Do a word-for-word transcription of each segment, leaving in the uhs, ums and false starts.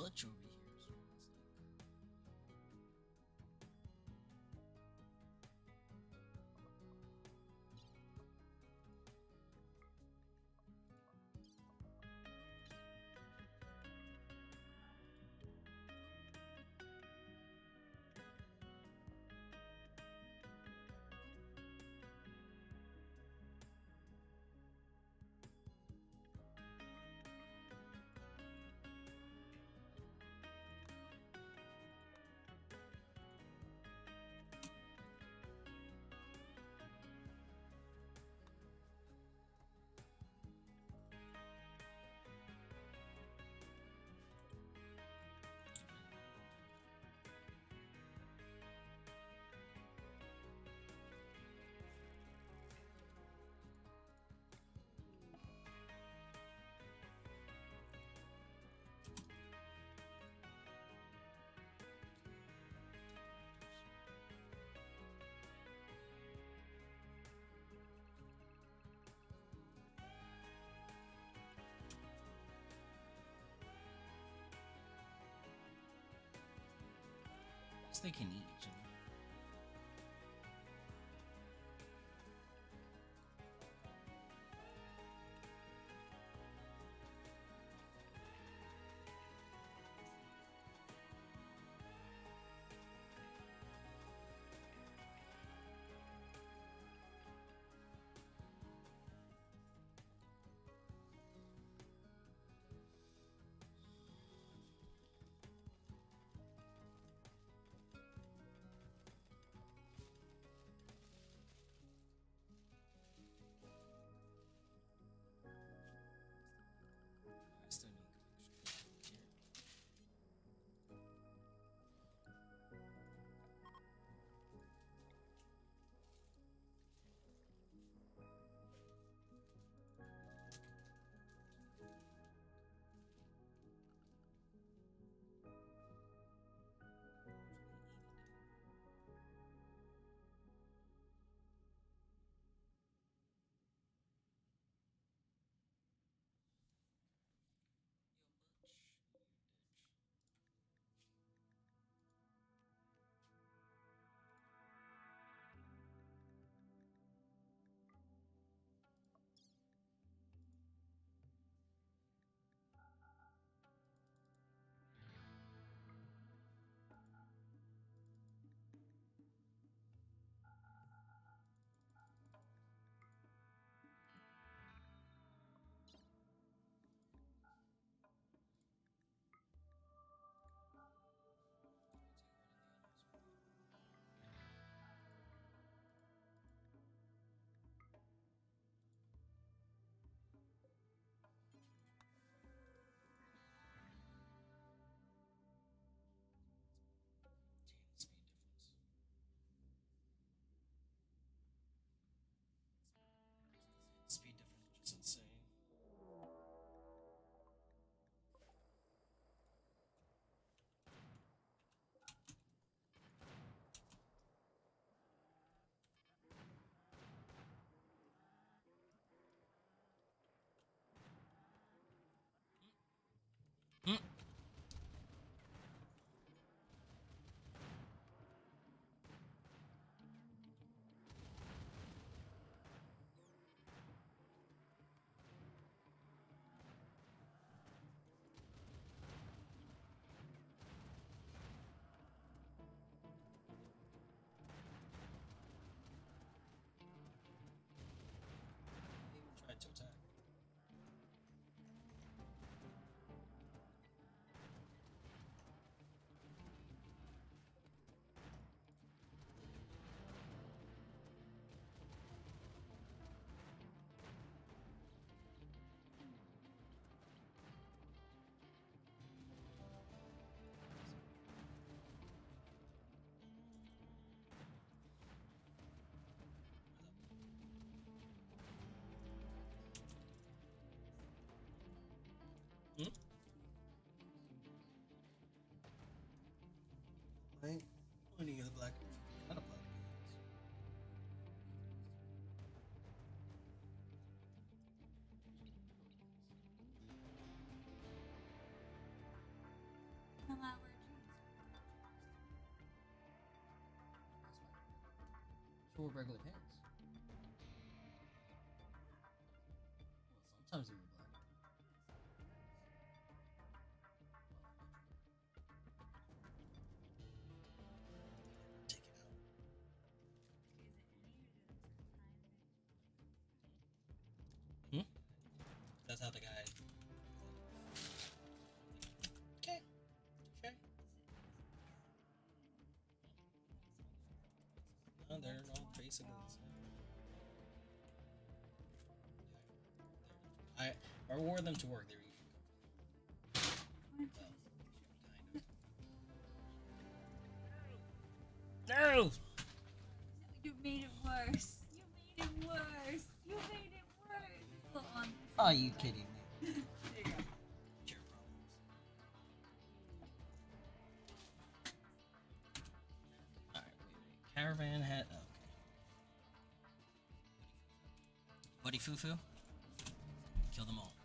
clutch over here. So it's like, I guess they can eat each other. So were regular pants. Well, sometimes they were black. Take it out. Hmm? That's how the guy. Okay. Sure. No, they're all basically the same. I I wore them to work. They were usually well, kind of. No. You made it worse. You made it worse. You made it worse. It's still on. Are you kidding me? There you go. Your problems. All right, wait, wait. Caravan hat. Oh, okay. Buddy foo foo. Kill them all.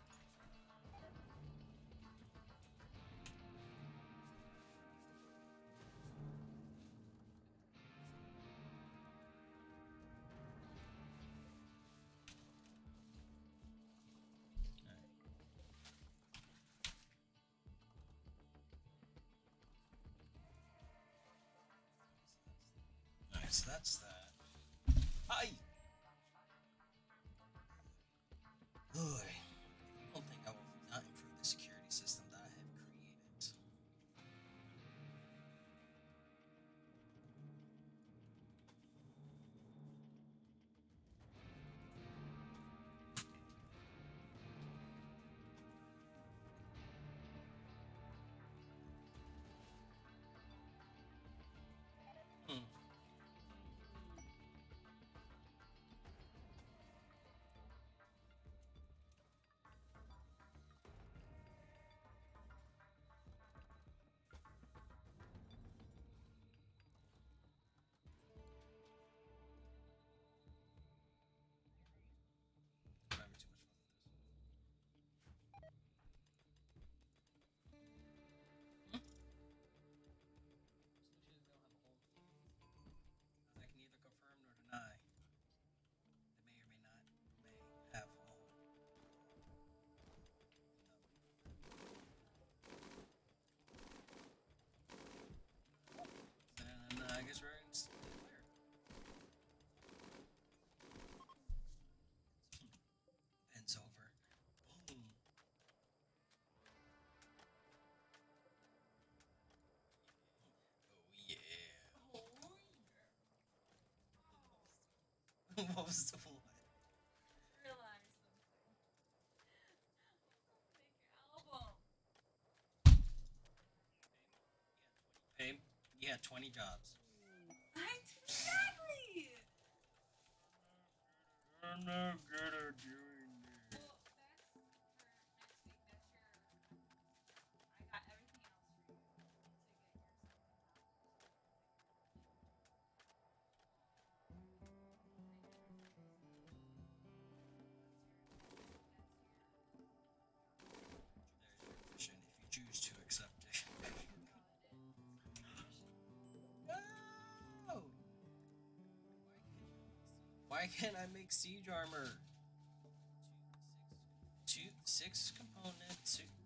Alright, so that's that. Hi! Boy, I don't think I will not improve the security system that I have created. Hmm. Having too much fun with this. Hmm? I can neither confirm nor deny. They may or may not may have a hole. Then uh, I guess we're in s- clear. Pen's over. Boom. Oh yeah. What was the one? Realize something. Make your album. Babe, you had twenty jobs. I exactly. I'm not good at doing this. Well, that's for next week. That's your. I got everything else for you to get There's your mission if you choose to accept it. No! Why can't I make siege armor? Two, six components. Two,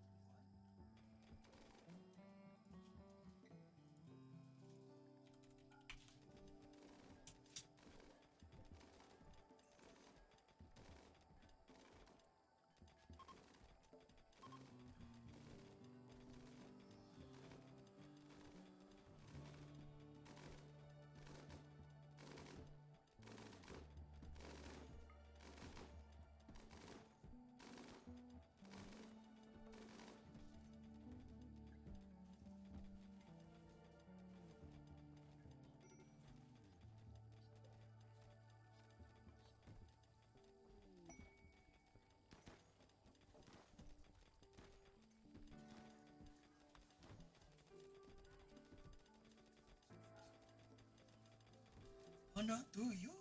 oh, not do you?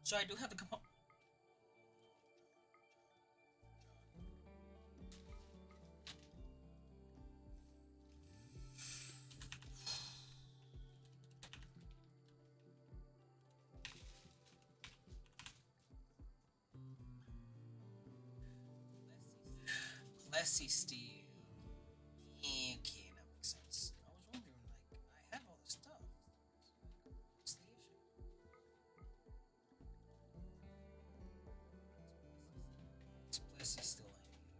So I do have the component. Classy steel. Yeah, okay, that makes sense. I was wondering, like, I have all this stuff. What's the issue? This place is still I need.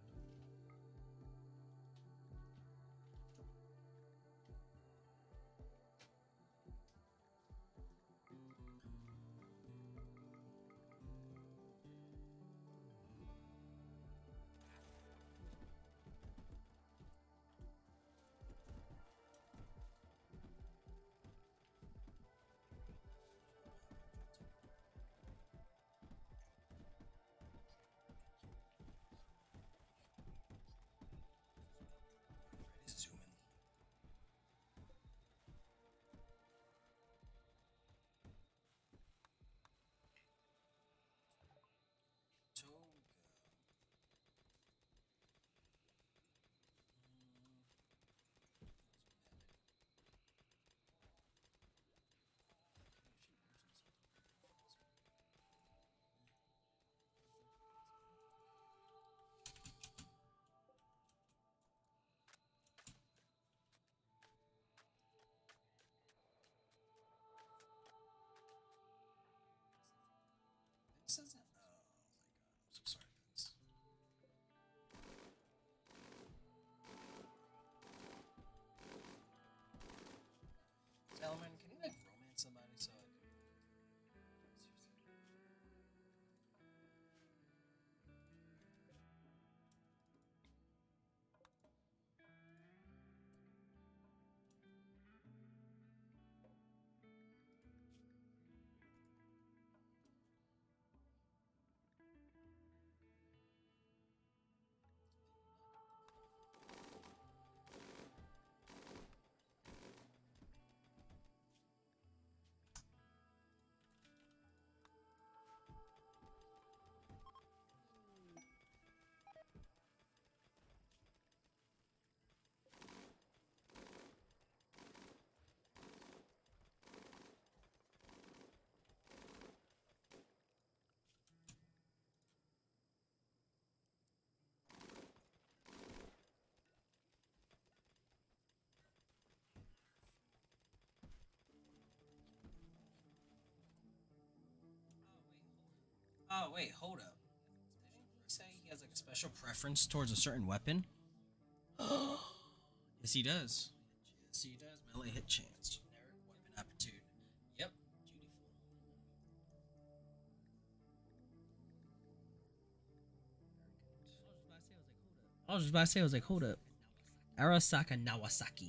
Ready to zoom in. Toga. This isn't. Oh my god, I'm so sorry, Vince. Salman, can you like romance somebody so I can. Oh wait, hold up. Did you say he has like a special preference towards a certain weapon? Yes, he does. Yes, he does. Melee hit chance. Generic weapon aptitude. Yep. Beautiful. I was just about to say, I was like, hold up. Arasaka Nawasaki.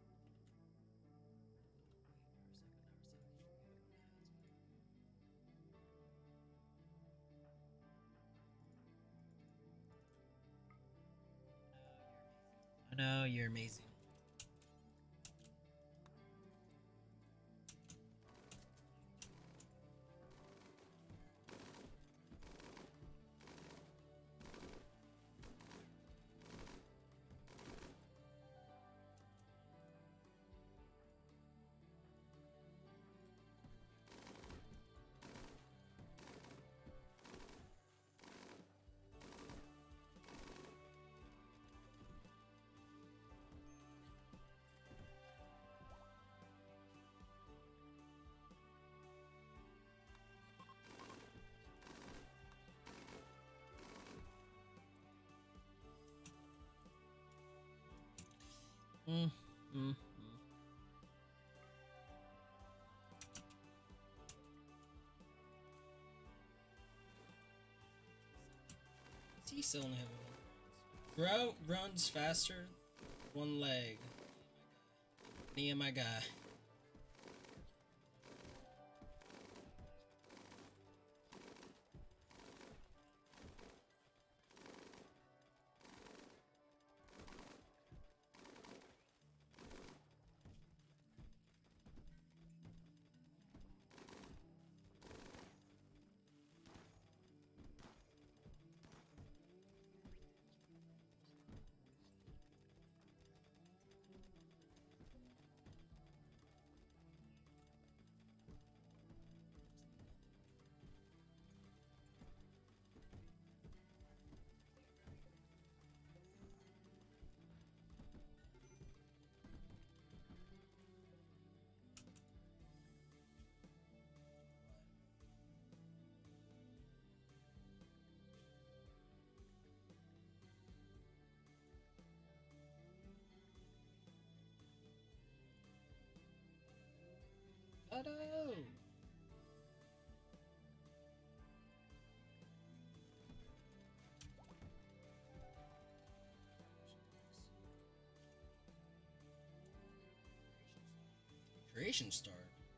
I know, you're amazing. Mm, mm, mm. He still only have one. Bro runs faster, one leg. Me and my guy. Shadow. Creation start.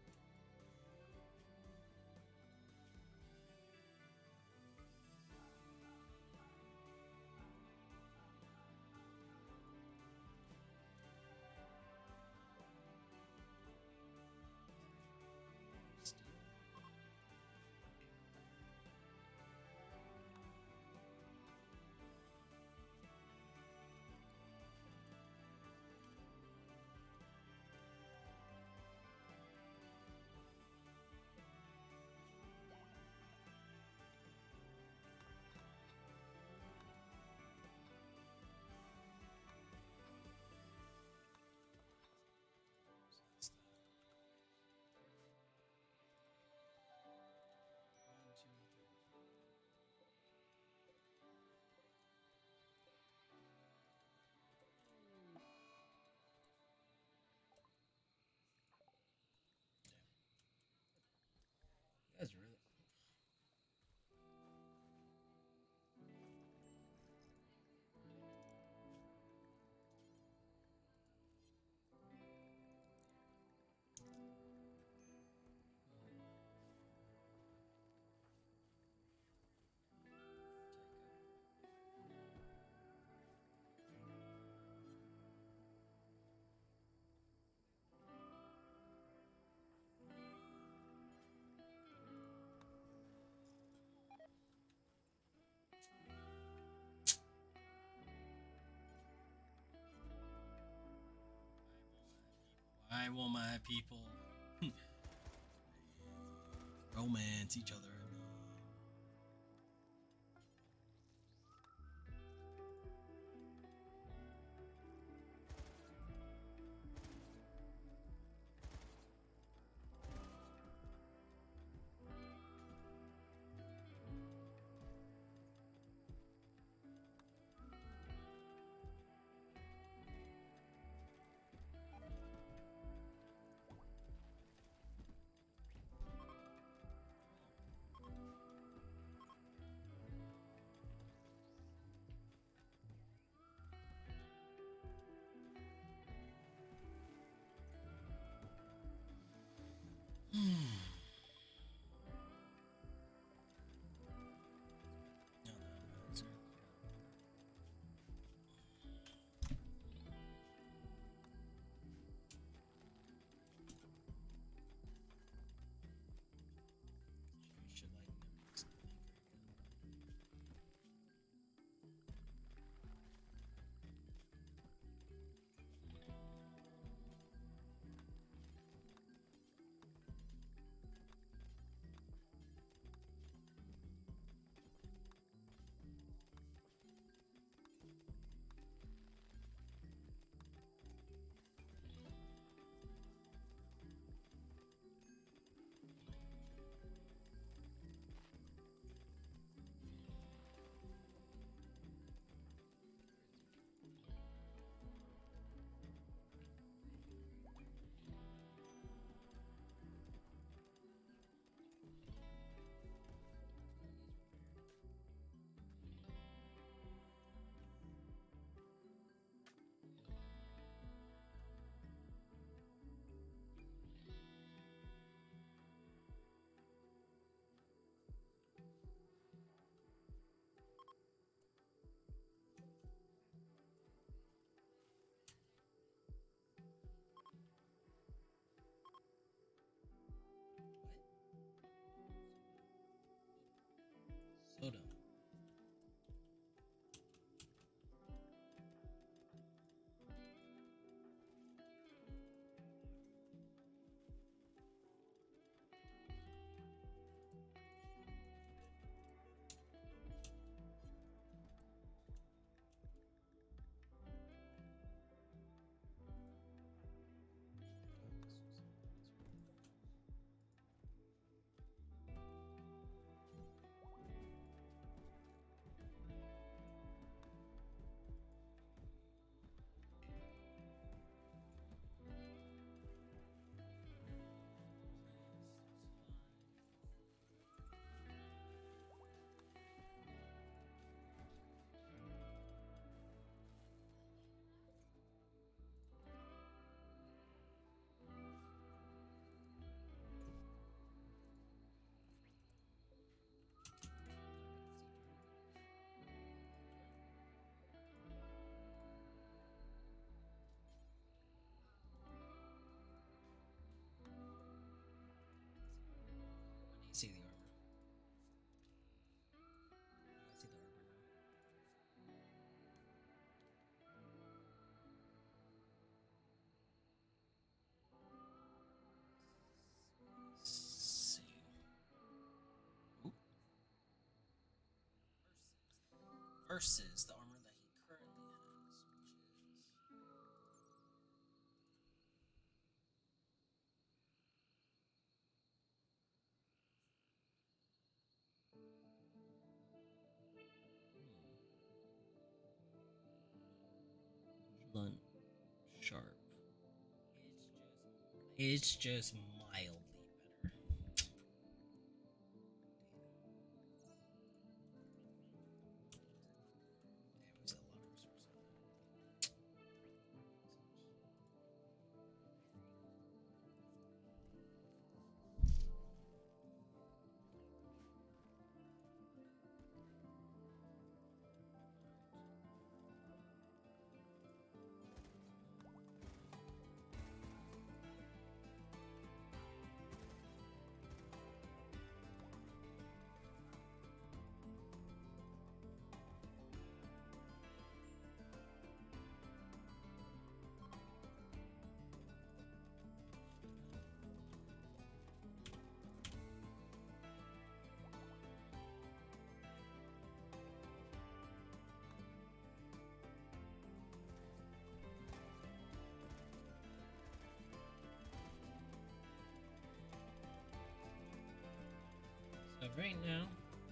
That's really. Why will my people romance each other? versus the armor that he currently has, which is Blunt, sharp. It's just mildly better. damn, he's a lot of resources. So right now,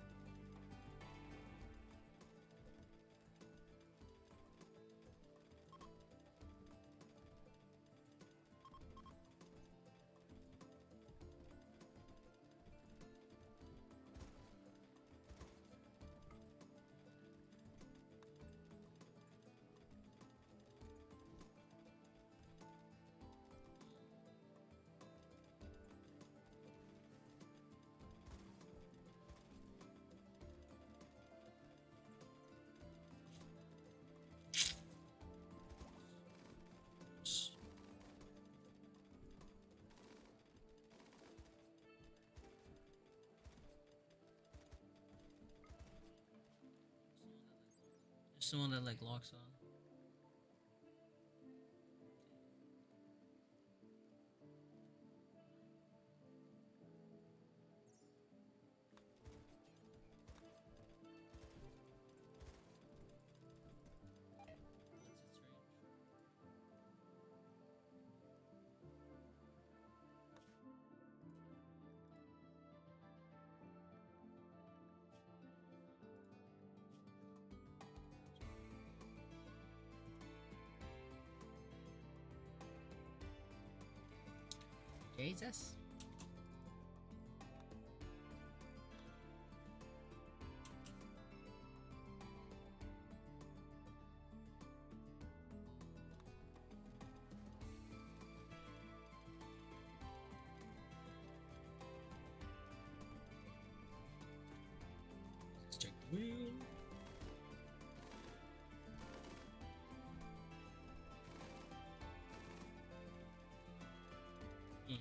just the one that like locks on. What's its range? Jesus. Let's check the wheel. Mm.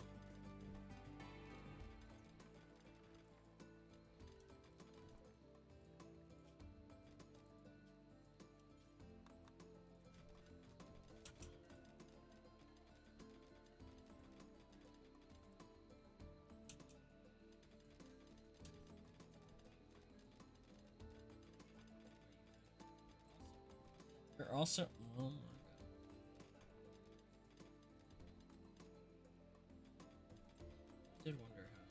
You're also. Oh my god. Did wonder how.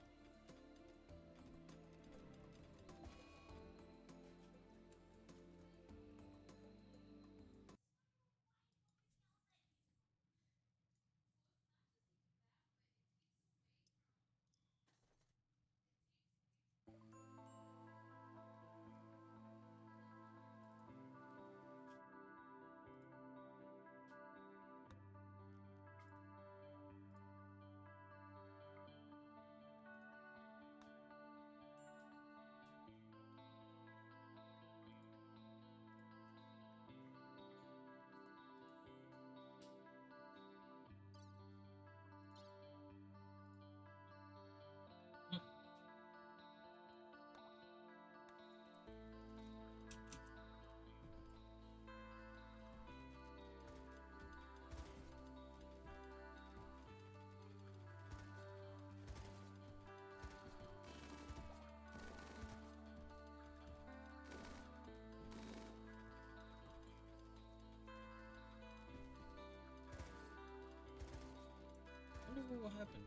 happened?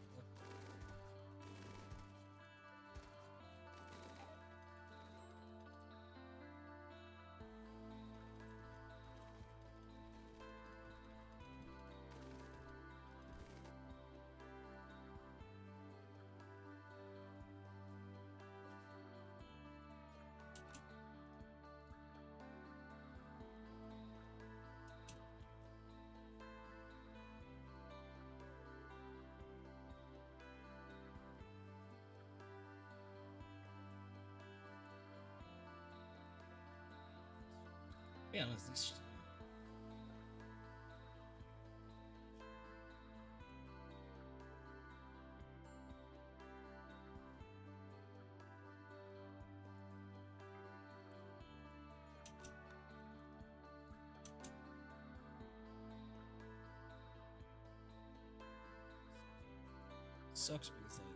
Be honest, these. Sucks because like